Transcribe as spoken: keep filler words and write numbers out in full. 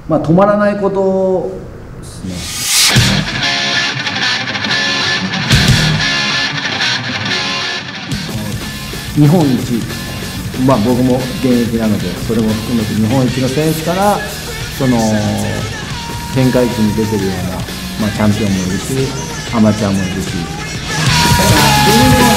まあ止まらないことですね。日本一、まあ僕も現役なのでそれも含めて日本一の選手からその天下一に出てるような、まあ、チャンピオンもいるしアマチュアもいるし。